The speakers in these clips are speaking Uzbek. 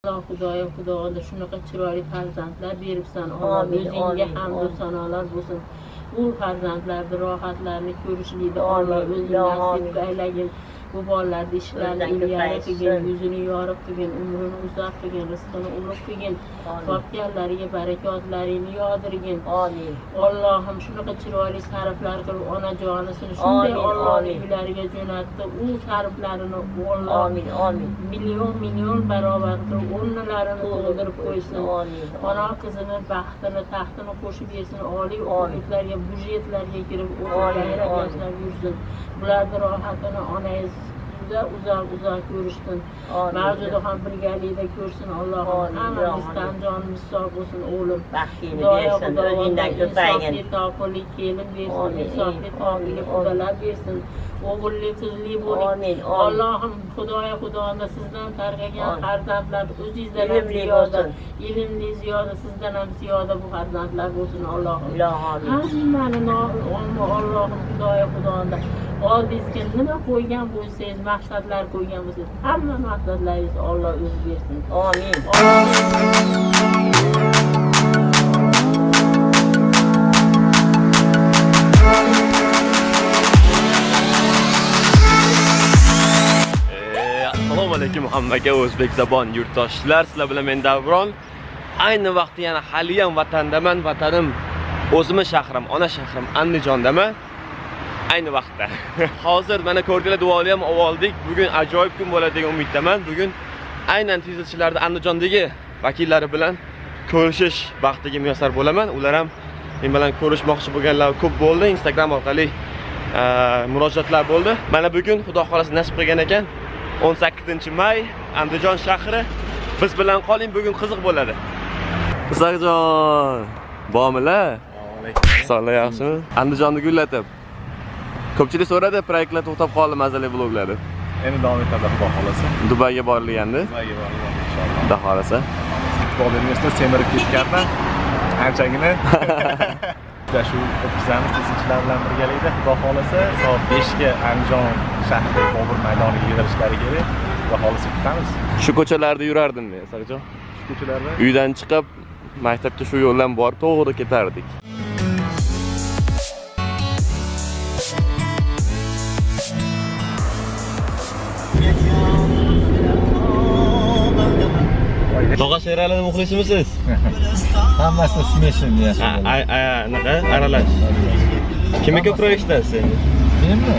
Xudoga shunaqa chiroyli farzandlar beribsan. Alloh o'zingga hamd va sanolar bo'lsin. Bu farzandlarni rohatlarini ko'rishlikni Alloh o'zi nasib aylagin. Bu bolalarni ishlarini ilgari qilgin, yuzini yorib qilgin, umrini uzoq qilgin, rizqini ulug' qilgin. Topganlariga barakotlarini yog'dirgin. Amin. Allohim shunaqa chiroyli sarflar qilib onajonisini shunday Allohning uylariga jo'natdi. U sarflarini Alloh amin. Million barobar qilib o'rnalarini to'ldirib qo'ysin. Ona qizini baxtini, taxtini qo'shib bersin. Oliy o'qituvchilarga, budjetlarga kirib o'qib yashnab yursin. Bularni rohatini onangiz uzoq ko'rishsin. Mavzuda ham birgalikda ko'rsin. Allohim hammamizdan jonimiz sog' bo'lsin o'g'lim. Baxtingni bersin, o'zingdan ko'paygin. Topilib kelib bersin, insofli topilib xudolar bersin. O'g'illi qizli bo'ling. Allohim Xudoga sizdan tarqagan farzandlar o'zingizdan ham ziyoda, ilmli ziyoda, sizdan ham ziyoda bu farzandlar bo'lsin Allohim. Hammani Allohim Xudoga oldingizga nima qo'ygan bo'lsangiz, maqsadlar qo'ygan bo'lsangiz, hamma maqsadlaringizni Alloh o'zi bersin. Amin. Assalomu alaykum hammaga o'zbek zabon yurtdoshlar, sizlar bilan men Davron. Ayni vaqtda yana haliyam vatandaman, vatanim o'zimning shahrim, ona shahrim Andijondaman. Ayni vaqtda. Hozir mana ko'rdinglar, duoli ham oldik. Bugun ajoyib kun bo'ladi degan umiddaman. Bugun aynan tizilchilarda Andijondagi vakillari bilan ko'rishish baxtiga muyassar bo'laman. Ular ham men bilan ko'rishmoqchi bo'lganlar ko'p bo'ldi. Instagram orqali murojaatlar bo'ldi. Mana bugun Xudo xolasa nasib qilgan ekan. 18-may Andijon shahri. Biz bilan qoling, bugun qiziq bo'ladi. Isoqjon, bormilar? Salom, yaxshimi? Andijonni gullatib. Ko'pchilik so'radi, proyektlar to'xtab qoldi, mazali vloglar. Endi davom etadi Xudo xolasa. Dubayga borilgandi. Dubayga borilgandi inshaalloh. Xudo xolasa. Futbol universitetida semirib ketganman. Anchagina. Shu o'tkazamiz tizimchilar bilan birgalikda Xudo xolasa soat 5 ga Andijon shahridagi Bobur maydoniga yig'ilishlari kerak. Xudo xolasa kutamiz. Shu ko'chalarda yurardim men, Isoqjon. Shu ko'chalarda uydan chiqib, maktabga shu yo'ldan borib, to'g'ri ketardik. Tog'a Sheralining muxlisimisiz? hammasi smeshin deyasiz. Anaqa aralash. Kimga ko'proq eshitasiz endi? Menmi?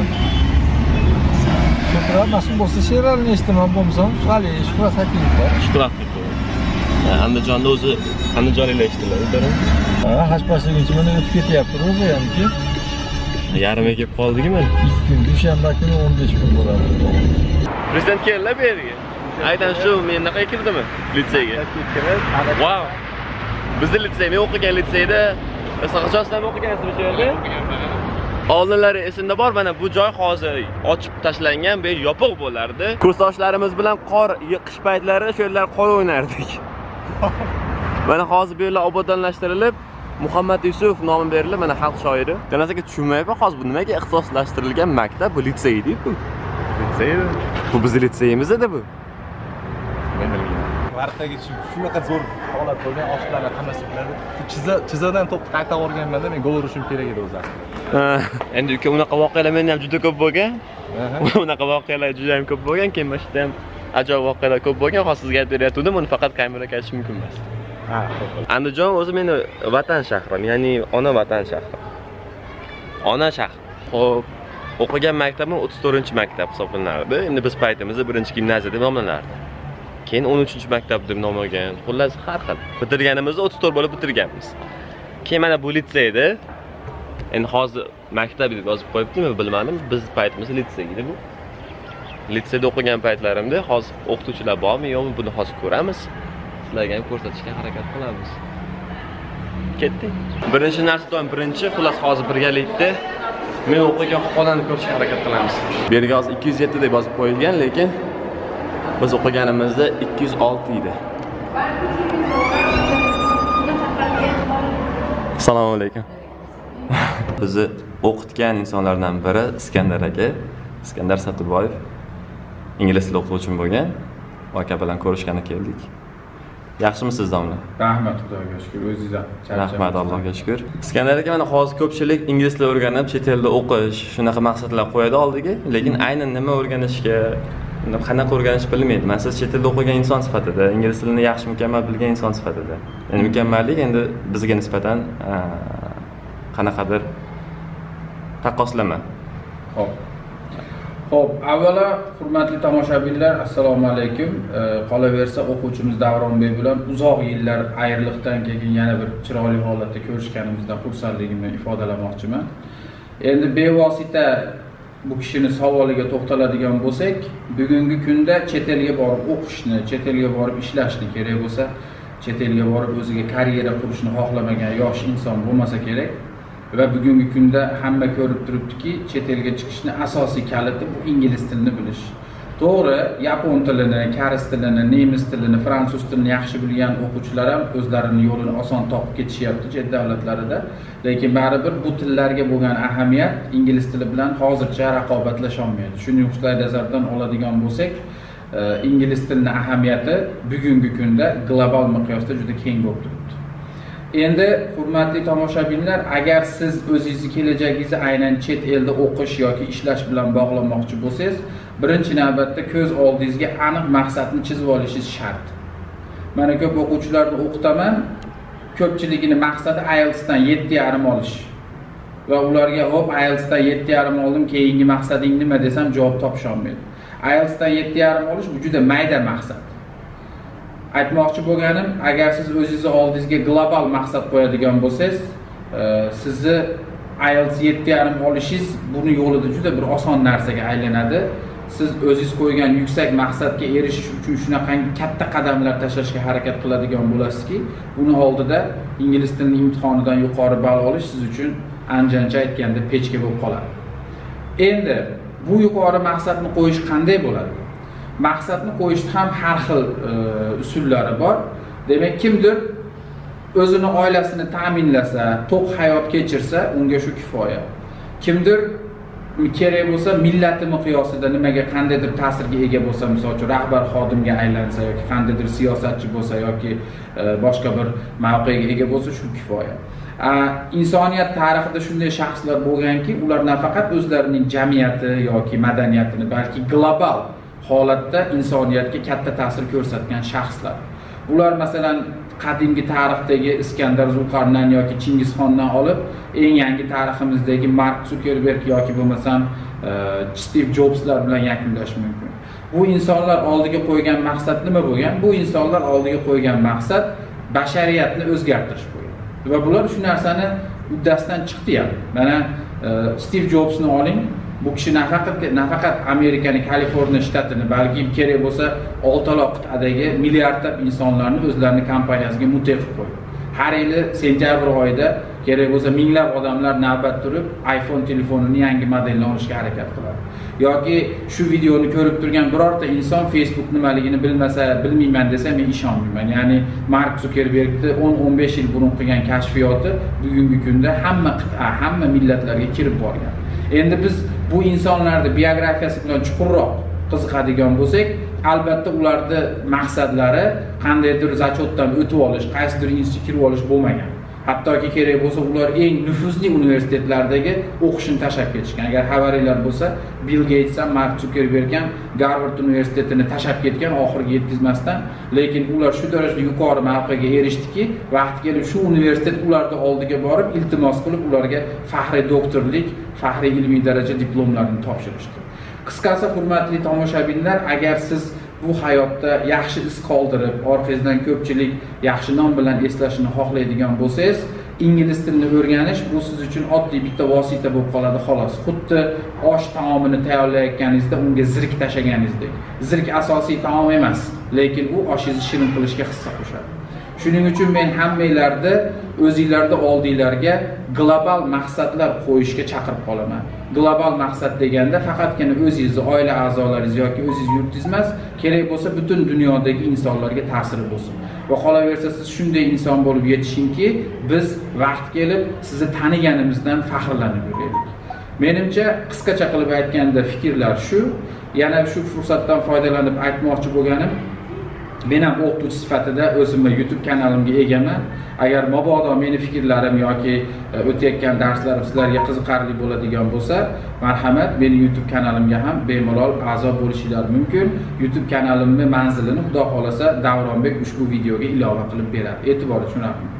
Ko'proq mas'ul bo'lsa Sheralini eshitaman, bo'lmasam Shuhrat Hakimov bor. Shuhrat Hakimov. Andijonda o'zi andijonliklar eshitiladi. Hajpashliginchi mana o'tib ketyapti o'zi hamki. Yarimiga kelib qoldikmi? 2 kun, dushanba kuni 15 kun bo'ladi. Prezident keldi bu yerga. Aydan shu men naqa kirdimi? Litseyga. Wow. Bizning litsey, men o'qigan litseyda Isoqjon sizlar o'qigansizmi shu yerda? Oldinlari esimda bor, mana bu joy hozir ochib tashlangan, bu yopiq bo'lardi. Kursdoshlarimiz bilan qor qish paytlari shu yerlar qor o'ynardik. Mana hozir bu yerlar obodonlashtirilib, Muhammad Yusuf nomi berilib, mana xalq shoiri. Janozaga tushunmayapman, hozir bu nimaga ixtisoslashtirilgan maktab, bu litsey deydi-ku. Litseymi? Bu bizning litseyimiz edi bu. Men bilmayman. Vaqtdagi shunaqa zo'r holat bo'lgan, oshlarni hammasi biladi. Chizadan to'pni qayta o'rganmanda men gol urishim kerak edi o'zi. Endi uka unaqa voqealar menda ham juda ko'p bo'lgan. Unaqa voqealar juda ham ko'p bo'lgan. Keyin mana yerda ham ajoyib voqealar ko'p bo'lgan. Hozir sizga aytib beryaptim, uni faqat kameraga aytish mumkin emas. Andijon o'zi meni vatan shahrim, ya'ni ona vatan shahrim. Ona shahr. Xo'p, o'qigan maktabim 34-maktab hisoblanardi. Endi biz paytimizda 1-gimnaziya deb nomlanardi. Keyin 13-maktab deb nom olgan. Xullas har xil. Bitirganimizda 34 bo'lib bitirganmiz. Keyin mana bu litseyda endi hozir maktab deb yozib qo'yibdimi, bilmadim. Biz paytimizda litsey edi bu. Litseyda o'qigan paytlarimda hozir o'qituvchilar bormi, yo'qmi, buni hozir ko'ramiz. Sizlarga ham ko'rsatishga harakat qilamiz. Ketdik. Birinchi narsa doim birinchi, xullas hozir birgalikda men o'qigan xonani ko'rishga harakat qilamiz. Bu yerga hozir 207 deb yozib qo'yilgan, lekin biz o'qiganimizda 206 edi. Assalomu alaykum. Bizni o'qitgan insonlardan biri Iskandar aka, Iskandar Saturboyev. Ingliz tili o'qituvchim bo'lgan. Aka bilan ko'rishgani keldik. Yaxshimisiz domla? Rahmat, Xudoga shukr. O'zingizdan. Rahmat, Allohga shukr. Iskandar aka, mana hozir ko'pchilik ingliz tilini o'rganib, chet elda o'qish, shunaqa maqsadlar qo'yadi oldiga, lekin aynan nima o'rganishga, qanaqa o'rganish bilmaydi. Mana siz chet elda o'qigan inson sifatida, ingliz tilini yaxshi mukammal bilgan inson sifatida. Endi mukammallik endi bizga nisbatan qanaqadir taqqoslama. Xo'p, avvalo hurmatli tomoshabinlar, assalomu alaykum. Qolaversa o'quvchimiz Davronbek bilan uzoq yillar ayriliqdan keyin yana bir chiroyli holatda ko'rishganimizdan xursandligimni ifodalamoqchiman. Endi bevosita bu kishini savoliga to'xtaladigan bo'lsak, bugungi kunda chet elga borib o'qishni, chet elga borib ishlashni kerak bo'lsa, chet elga borib o'ziga karyera qurishni xohlamagan yosh inson bo'lmasa kerak. Va bugungi kunda hamma ko'rib turibdiki, chet elga chiqishning asosiy kaliti bu ingliz tilini bilish. To'g'ri, yapon tilini, koreys tilini, nemis tilini, fransuz tilini yaxshi bilgan o'quvchilar ham o'zlarining yo'lini oson topib ketishyapti chet davlatlarida. Lekin baribir bu tillarga bo'lgan ahamiyat ingliz tili bilan hozircha raqobatlasha olmaydi. Shuning nuqtai nazardan oladigan bo'lsak, ingliz tilining ahamiyati bugungi kunda global miqyosda juda keng bo'lib turibdi. Endi hurmatli tomoshabinlar, agar siz o'zingizni kelajagingizni aynan chet elda o'qish yoki ishlash bilan bog'lamoqchi bo'lsangiz, birinchi navbatda ko'z oldingizga aniq maqsadni chizib olishingiz shart. Mana ko'p o'quvchilarni o'qitaman, ko'pchiligining maqsadi IELTS dan 7.5 olish. Va ularga hop IELTS dan 7.5 oldim, keyingi maqsading nima desam javob topisha olmaydi. IELTS dan 7.5 olish bu juda mayda maqsad. Aytmoqchi bo'lganim, agar siz o'zingizni oldingizga global maqsad qo'yadigan bo'lsangiz, sizni IELTS 7.5 olishingiz buni yo'lida juda bir oson narsaga aylanadi. Siz o'zingiz qo'ygan yuksak maqsadga erishish uchun shunaqangi katta qadamlar tashlashga harakat qiladigan bo'lasizki, buni oldida ingliz tili imtihonidan yuqori ball olish siz uchun ancha aytganda pechka bo'lib qoladi. Endi bu yuqori maqsadni qo'yish qanday bo'ladi? Maqsadni qo'yishda ham har xil usullari bor. Demak, kimdir o'zini oilasini ta'minlasa, to'q hayot kechirsa, unga shu kifoya. Kimdir kerak bo'lsa, millati miqyosida nimaga qandaydir ta'sirga ega bo'lsa, misol uchun rahbar xodimga aylansa yoki qandaydir siyosatchi bo'lsa yoki boshqa bir mavqega ega bo'lsa, shu kifoya. Insoniyat tarixida shunday shaxslar bo'lganki, ular nafaqat o'zlarining jamiyati yoki madaniyatini, balki global holatda insoniyatga katta ta'sir ko'rsatgan shaxslar. Ular masalan qadimgi tarixdagi Iskandar Zulqarnayn yoki Chingizxondan olib, eng yangi tariximizdagi Mark Zuckerberg yoki bo'lmasam Steve Jobslar bilan yakunlash mumkin. Bu insonlar oldiga qo'ygan maqsad nima bo'lgan? Bu insonlar oldiga qo'ygan maqsad bashariyatni o'zgartirish bo'lgan. Va bular shu narsani uddasidan chiqdi ham. Mana Steve Jobsni oling. Bu kishi nafaqat Amerikaning Kaliforniya shtatini, balki kerak bo'lsa oltaloq qit'adagi milliardlab insonlarni o'zlarining kompaniyasiga mute qilib qo'ydi. Har yili sentyabr oyida kerak bo'lsa minglab odamlar navbat turib iPhone telefonining yangi modelini olishga harakat qiladi. Yoki shu videoni ko'rib turgan birorta inson Facebook nimaligini bilmasa, bilmayman desa men ishonmayman. Ya'ni Mark Zuckerbergning 10-15 yil burun qilgan kashfiyoti bugungi kunda hamma qit'a, hamma millatlarga kirib borgan. Endi biz bu insonlarning biografiyasi bilan chuqurroq qiziqadigan bo'lsak, albatta ularning maqsadlari qandaydir zachotdan o'tib olish, qaysidir institutga kirib olish bo'lmagan. Hattoki kerak bo'lsa ular eng nufuzli universitetlardagi o'qishni tashlab ketishgan. Agar xabaringlar bo'lsa, Bill Gates ham Mark Zuckerberg ham Garvard universitetini tashlab ketgan oxiriga yetkazmasdan, lekin ular shu darajada yuqori mavqega erishdiki, vaqti kelib shu universitet ularning oldiga borib iltimos qilib ularga faxriy doktorlik, faxriy ilmiy daraja diplomlarini topshirishdi. Qisqasi hurmatli tomoshabinlar, agar siz bu hayotda yaxshi iz qoldirib, orqangizdan ko'pchilik yaxshi nom bilan eslashini xohlaydigan bo'lsangiz, ingliz tilini o'rganish bu siz uchun oddiy bitta vosita bo'lib qoladi xolos. Xuddi osh taomini tayyorlayotganingizda unga zirk tashlaganingizdek. Zirk asosiy taom emas, lekin u oshingizni shirin qilishga hissa qo'shadi. Shuning uchun men hammanglarni o'zingizlarni oldinglarga global maqsadlar qo'yishga chaqirib qolaman. Global maqsad deganda faqatgina o'zingizni, oila a'zolaringiz yoki o'zingiz yurtingiz emas, kerak bo'lsa butun dunyodagi insonlarga ta'siri bo'lsin. Va qolaversa siz shunday inson bo'lib yetishingki, biz vaqt kelib sizni taniganimizdan faxrlanib yuraylik. Menimcha qisqacha qilib aytganda fikrlar shu. Yana shu fursatdan foydalanib aytmoqchi bo'lganim, men ham o'qituvchi sifatida o'zimni YouTube kanalimga egaman. Agar mabodo meni fikrlarim yoki o'tayotgan darslarim sizlarga qiziqarli bo'ladigan bo'lsa, marhamat, meni YouTube kanalimga ham bemalol a'zo bo'lishingiz mumkin. YouTube kanalimning manzilini Xudo xolasa Davronbek ushbu videoga ilova qilib beradi. E'tibor uchun rahmat.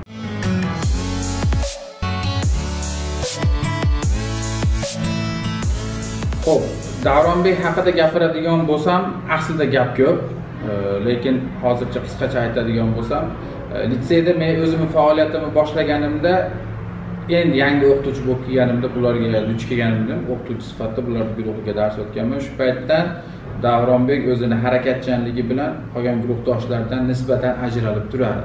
Xo'p, Davronbek haqida gapiradigan bo'lsam, aslida gap ko'p. Lekin hozircha qisqacha aytadigan bo'lsam, litseyda men o'zimni faoliyatimni boshlaganimda, endi yangi o'qituvchi bo'lib kelganimda, bularga duch kelganimda o'qituvchi sifatida bularning guruhiga dars o'tganman. Shu paytdan Davronbek o'zini harakatchanligi bilan qolgan guruhdoshlardan nisbatan ajralib turadi.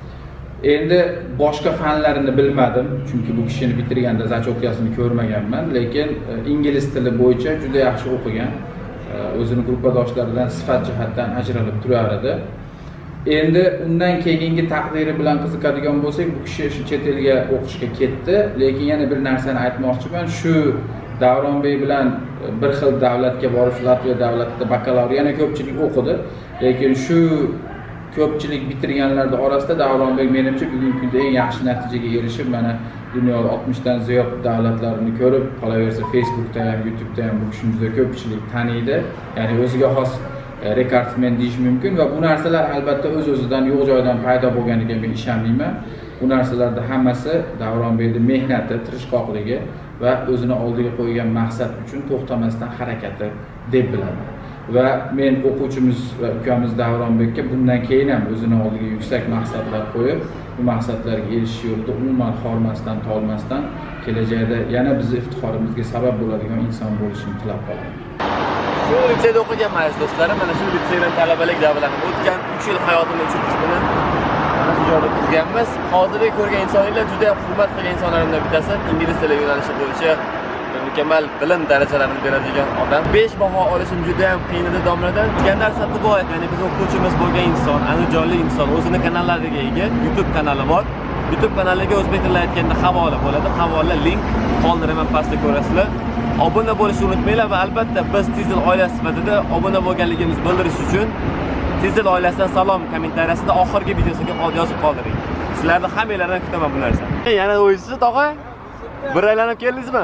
Endi boshqa fanlarini bilmadim, chunki bu kishini bitirganda zachyotkasini ko'rmaganman, lekin ingliz tili bo'yicha juda yaxshi o'qigan. O'zini guruhdoshlaridan sifat jihatdan ajralib turar edi. Endi undan keyingi taqdiri bilan qiziqadigan bo'lsak, bu kishi shu chet elga o'qishga ketdi, lekin yana bir narsani aytmoqchiman. Shu Davronbek bilan bir xil davlatga borish, Latviya davlatida bakalavr yana ko'pchilik o'qidi, lekin shu ko'pchilik bitirganlar orasida Davronbek menimcha bugungi kunda eng yaxshi natijaga erishib, mana dunyoda 60 dan ziyod davlatlarni ko'rib, qolaversa Facebookda ham, YouTube'da ham bu kishini juda ko'pchilik taniydi. Ya'ni o'ziga xos rekordsmen deyish mumkin va bu narsalar albatta o'z-o'zidan yo'q joydan paydo bo'lganiga men ishonmayman. Bu narsalarda hammasi Davronbekning mehnati, tirishqoqligi va o'zini oldiga qo'ygan maqsad uchun to'xtamasdan harakati deb bilaman. Va men o'quvchimiz va ukamiz Davronbekka bundan keyin ham o'zini oldiga yuksak maqsadlar qo'yib, bu maqsadlarga erishish yo'lida umuman xormasdan, tolmasdan kelajakda yana bizni iftixorimizga sabab bo'ladigan inson bo'lishini tilab qolaman. Shu litseyda o'qiganman aziz do'stlarim. Mana shu litseydan talabalik davrlarim o'tgan 3 yil hayotimning 3 qismini mana shu joyda o'tkazganmiz. Hozirda ko'rgan insonlar juda hurmat qilgan insonlarimdan bittasi, ingliz tili yo'nalishi bo'yicha mukammal bilim darajalarini beradigan odam. 5 baho olishim juda ham qiyin edi domladan. Skandar Satiboyev, ya'ni biz o'quvchimiz bo'lgan inson, andijonlik inson, o'zini kanallariga ega, YouTube kanali bor. YouTube kanaliga o'zbek tilida aytganda havola bo'ladi. Havola link qoldiraman pastda ko'rasizlar. Obuna bo'lishni unutmanglar va albatta biz Tizil oilasi sifatida obuna bo'lganligimizni bildirish uchun Tizil oilasidan salom kommentariyasida oxirgi videosiga yozib qoldiring. Sizlarni hammanglardan kutaman bu narsani. Yana o'ysiz tog'a? Bir aylanib keldingizmi?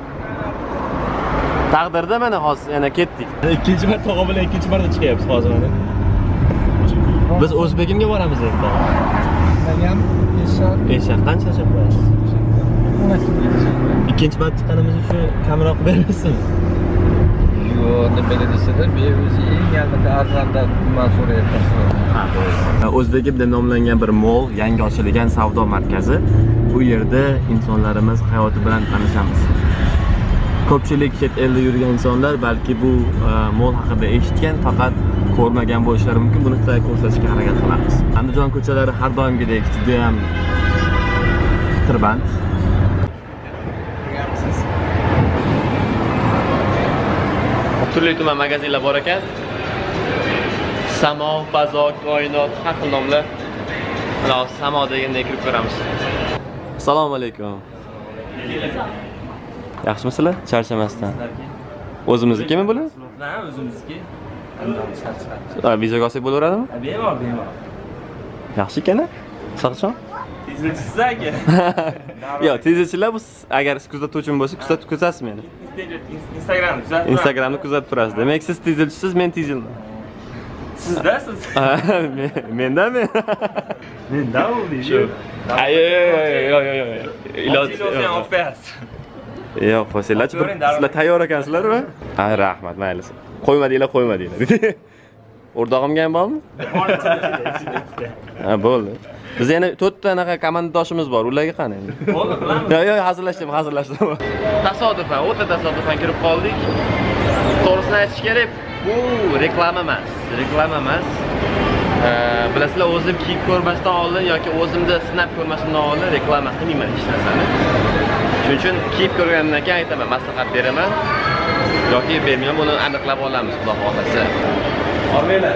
Taqdirda mana hozir yana ketdik. Ikkinchi marta tog'a bilan ikkinchi marta chiqyapmiz hozir mana. Biz O'zbekimga boramiz endi tog'a. Ham Eshak qancha qo'yasiz? Ikkinchi marta chiqqanimiz uchun kamroq berasizmi? yo'q, nima desada, men o'zi eng arzondan man so'rayapman. Ha, to'g'ri. O'zbekib deb nomlangan bir mol, yangi ochilgan savdo markazi. Bu yerda insonlarimiz hayoti bilan tanishamiz. Ko'pchilik chet elda yurgan insonlar balki bu mol haqida eshitgan, faqat ko'rmagan bo'lishlari mumkin. Buni ko'rsatishga harakat qilamiz. Andijon ko'chalari har doimgidek juda ham tirband. Turli tuman magazinlar bor ekan. Samo, fazo, koinot, har xil nomlar. Mana samo degandan kirib ko'ramiz. Assalomu alaykum. Yaxshimisizlar? Charchamasdan. O'zimiznikimi bular? Ha, o'zimizniki. Vizaga olsak bo'laveradimi? Bemalol. Yaxshi ekan-a? Saqchon? Tezlikchisiz aka. Yo'q, tezlikchilar bu agar kuzatuvchim bo'lsa, kuzatasiz meni. Instagramni kuzatib. Instagramni kuzatib turasiz. Demak, siz tezlikchisiz, men tezilman. Sizda siz. Mendami? Menda u Shu. Yo'q. Iloji yo'q, olib qo'yasiz. Yo'q, fosillar sizlar tayyor ekansizlar-mi? Ha, rahmat, mayli. Qo'ymadinglar. O'rtog'imga ham bormi? Ha, bo'ldi. Biz yana 4 ta anaqa komandoshimiz bor. Ularga qani endi? Bo'ldi, qilamiz. Yo'q, hazırlashdim. Tasodifan, o'ta tasodifan kirib qoldik. To'g'risini aytish kerak, bu reklama emas. Bilasizlar, o'zim kiyib ko'rmasdan oldin yoki o'zimda sinab ko'rmasdan oldin reklama qilmayman hech narsani. Shuning uchun kiyib ko'rgandan keyin aytaman, maslahat beraman yoki bermayman, buni aniqlab olamiz, xudo xolasa. Ormanglar.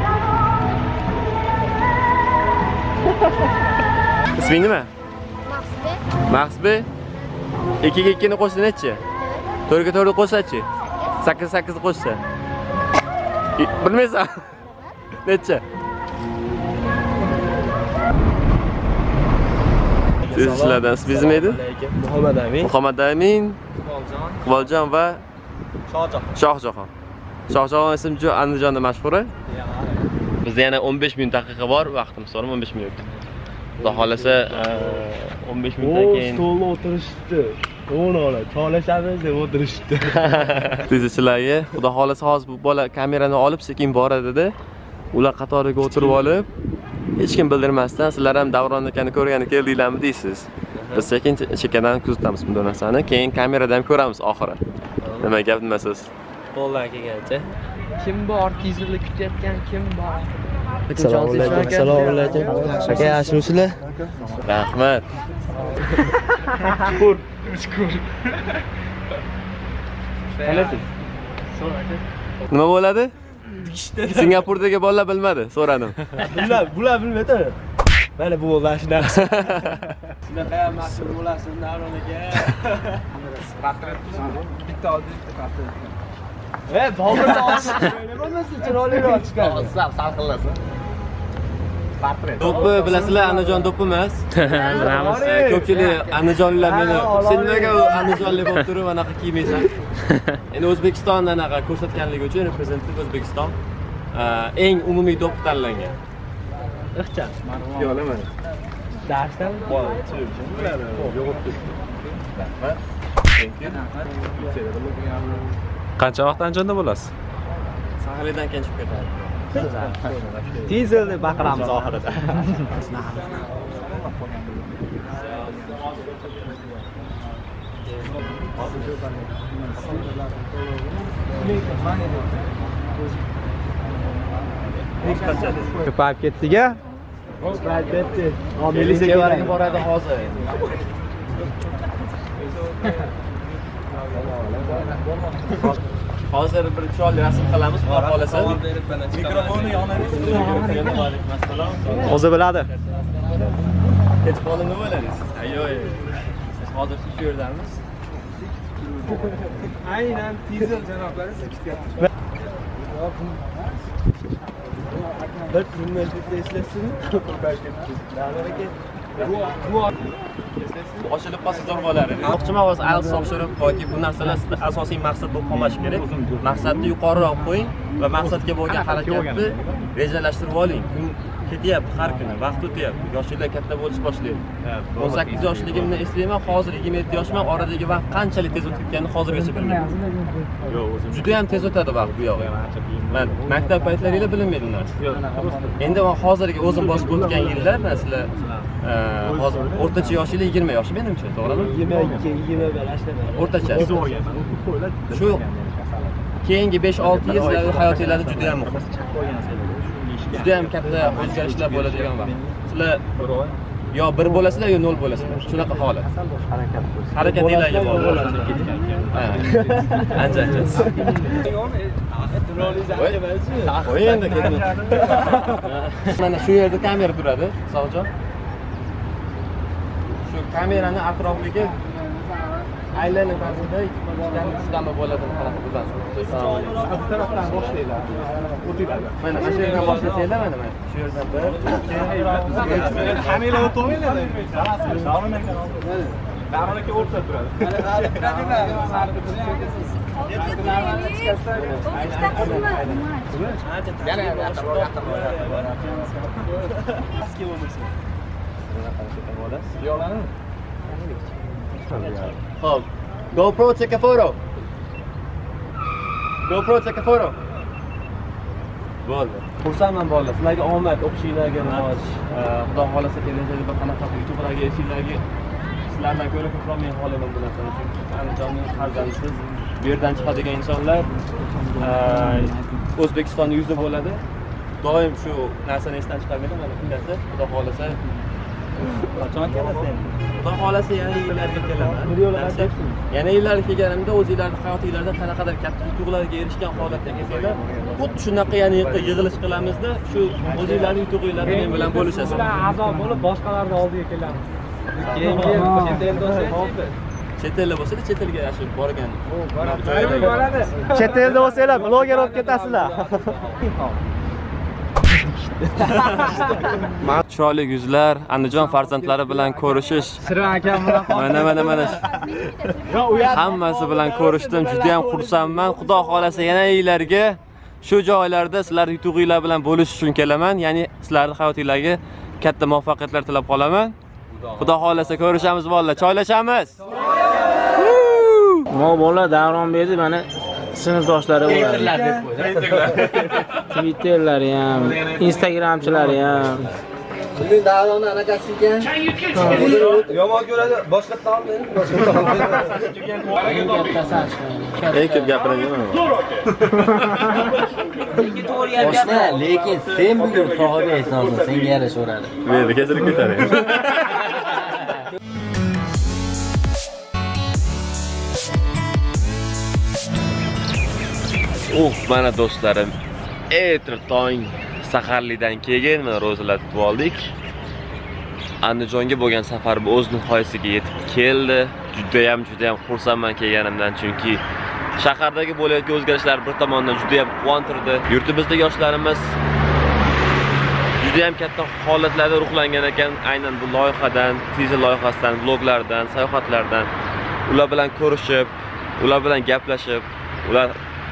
Isming nima? Maqsbek 2 ga 2 ni qo'shsa nechi? 4 ga 4 qo'shsachi? 8 ga 8 qo'shsa. Bilmaysan? Necha? Sizlardan ismingiz nima edi? Muhammad Amin. Muhammad Amin, Iqboljon va Shohjahon. Shohjahon ismi juda Andijonda mashhur. Bizda yana 15 minut daqiqa bor, vaqtimiz bor 15 minut. Xudo xolasa 15 minutdan keyin stolda o'tirishdi. O'nola, chalashamiz deb o'tirishdi. Tezchilarga xudo xolasa hozir bu bola kamerani olib sekin boradi-da. Ular qatoriga o'tirib olib, hech kim bildirmasdan sizlar ham Davron akani ko'rgani keldinglarmi deysiz. Biz sekin chekkadan kuzatamiz bunday narsani, keyin kameradan ham ko'ramiz oxiri. Nima gap demasiz? Qo'ldan kelgancha. Kim bor? Tizimli kutayotgan kim bor? Assalomu alaykum. Assalomu alaykum. Aka, yaxshimisizlar? Rahmat. Shukur. Qalasiz? Nima bo'ladi? Singapurdagi bolalar bilmadi, so'radim. Bular bilmaydi. Mana bu bolalar shu narsa. Shunaqa ham mashhur bo'lasiz, Davron aka. Bitta oldi, bitta qartdi. Boburni olsin. Bo'lmasa chiroyliroq chiqadi. Sal qilasan. Do'ppi bilasizlar, Andijon do'ppi emas. Bilamiz. Ko'pchilik andijonliklar meni sen nimaga andijonlik bo'lib turib anaqa kiymaysan? Endi O'zbekiston anaqa ko'rsatganligi uchun reprezentativ O'zbekiston eng umumiy do'ppi tanlangan. Ixcham. Yo'q, mana. Darsdan Qancha vaqt Andijonda bo'lasiz? Sahildan keyin chiqib ketadi. Diesel deb baqiramiz oxirida. Ko'payib ketdik-a? Ko'payib ketdi. Militsiyaga boradi hozir. Hozir bir chiroyli rasm qilamiz, xudo xolasa. Mikrofonni yoniga. O'zi biladi. Kech qolib nima bo'ladingiz? Ayoy. Siz hozir shu yerdamiz. Aynan diesel janoblari siz kutyapsiz. Bir kunlarda eslasizmi? Ochilib qolsa zo'r bo'ladi. Moqchiman hozir ayol topshirib qo'yib, bu narsalar asosiy maqsad bo'lib qolmashi kerak. Maqsadni yuqoriroq qo'ying va maqsadga bo'lgan harakatni rejalashtirib oling. Kun ketyapti har kuni, vaqt o'tyapti. Yoshlar katta bo'lish boshlaydi. 18 yoshligimni eslayman, hozir 27 yoshman, oradagi vaqt qanchalik tez o'tib ketganini hozirgacha bilmayman. Juda ham tez o'tadi vaqt bu yog'i. Men maktab paytlaringda bilmaydim narsa. Endi hozirgi o'zim bosib o'tgan yillar, masalan, hozir o'rtacha yoshinglar 20 yosh menimcha, to'g'rimi? 21 ashlama. O'rtacha. Shu keyingi 5-6 yil hayotingizda juda ham muhim. Juda ham katta o'zgarishlar bo'ladigan vaqt. Sizlar yo 1 bo'lasizlar yo 0 bo'lasizlar. Shunaqa holat. Harakatingizga bog'liq. Ancha. Qo'y endi ketma. Mana shu yerda kamera turadi, Sog'jon. Shu kamerani atrofiga aylanib tarzida ishlanma bo'ladi, qanaqa bo'ladi. Bu tarafdan boshlaylar. O'tibadi. Mana shu yerdan boshlasanglar, mana shu yerdan 1, 2, Kamera o'tolmaylar. Davron aka o'rtada turadi. Ho'p. GoPro take a photo. GoPro take a photo. Bo'ldi. Xursandman bolalar. Sizlarga omad, o'qishinglarga rivoj. Xudo xolasa kelajakda qanaqa YouTube'larga, efirlarga sizlardan ko'ra ko'proq men xohlaman bu narsani. Chunki Andijonning farzandisiz bu yerdan chiqadigan insonlar O'zbekistonning yuzi bo'ladi. Doim shu narsani esdan chiqarmayman. Mana kunlarda Xudo xolasa qachon kelasiz endi? Xudo xolasa yana yillarga kelaman. Yana yillarga kelganimda o'zingizlarning hayotingizda qanaqadir katta yutuqlarga erishgan holatda kelsanglar, xuddi shunaqa yana yig'ilish qilamizda, shu o'zingizlarning yutuqlaringizni men bilan bo'lishasiz. A'zo bo'lib boshqalarning oldiga kelamiz. Chet elda bo'lsa-da, chet elga yashib borgan. Chet elda bo'lsanglar, bloger bo'lib ketasizlar. Chiroyli yuzlar, Andijon farzandlari bilan ko'rishish. Sirin akam bilan Mana. Hammasi bilan ko'rishdim. Juda ham xursandman. Xudo xolasa yana yillarga shu joylarda sizlar yutug'inglar bilan bo'lishish uchun kelaman. Ya'ni sizlarning hayotingizga katta muvaffaqiyatlar tilab qolaman. Xudo xolasa ko'rishamiz bolalar, choylashamiz. Bolalar Davron berdi, mana sinfdoshlari bo'ladi. Twitterlari ham, Instagramchilari ham. Bugun Davronni anaqasi ekan. Yomon ko'radi, boshqa taomni, Ey ko'p gapiraman. Boshqa, lekin sen bugun sohibi e'sosan, senga yarashaveradi. Meni kesilib ketadi. Mana do'stlarim, erta tong saharlikdan keyin mana ro'zalar tutib oldik. Andijonga bo'lgan safar bu o'z nihoyasiga yetib keldi. Juda ham xursandman kelganimdan, chunki shahardagi bo'layotgan o'zgarishlar bir tomondan juda ham quvontirdi. Yurtimizda yoshlarimiz juda ham katta holatlarda ruhlangan ekan, aynan bu loyihadan, teaser loyihasidan, vloglardan, sayohatlardan ular bilan ko'rishib, ular bilan gaplashib, ular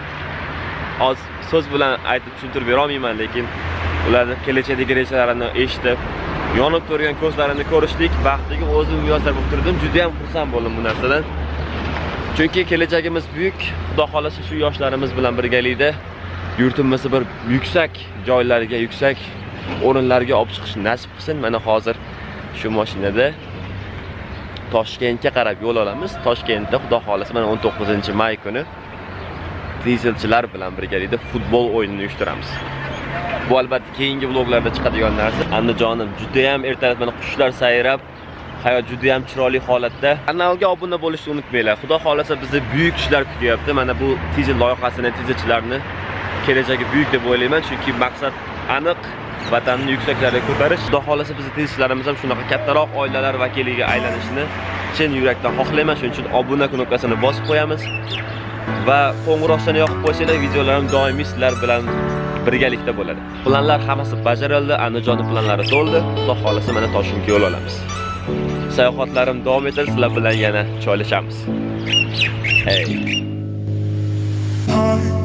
so'z bilan aytib tushuntirib bera olmayman, lekin ularning kelajakdagi rejalarini eshitib, yonib turgan ko'zlarini ko'rishlik baxtiga o'zim muyassar bo'lib turdim. Juda ham xursand bo'ldim bu narsadan. Chunki kelajagimiz buyuk. Xudo xolasa shu yoshlarimiz bilan birgalikda yurtimizni bir yuksak joylarga, yuksak o'rinlarga olib chiqish nasib qilsin. Mana hozir shu mashinada Toshkentga qarab yo'l olamiz. Toshkentda Xudo xolasa mana 19-may kuni teaserchilar bilan birgalikda futbol o'yinini uyushtiramiz. Bu albatta keyingi vloglarda chiqadigan narsa. Andijonim juda ham ertalab mana qushlar sayrab, hayot juda ham chiroyli holatda. Kanalga obuna bo'lishni unutmanglar. Xudo xolasa bizni buyuk ishlar kutyapti. Mana bu teaser loyihasini, teaserchilarni kelajagi buyuk deb o'ylayman, chunki maqsad aniq, vatanni yuksaklarga ko'tarish. Xudo xolasa bizni teaserchilarimiz ham shunaqa kattaroq oilalar vakiliga aylanishini chin yurakdan xohlayman. Shuning uchun obuna knopkasini bosib qo'yamiz. Va qo'ng'iroqchani yoqib qo'ysanglar, videolarim doimiy sizlar bilan birgalikda bo'ladi. Planlar hammasi bajarildi, Andijonning planlari to'ldi. Xudo xolasa mana Toshkentga yo'l olamiz. Sayohatlarim davom etadi, sizlar bilan yana choylashamiz. Hey.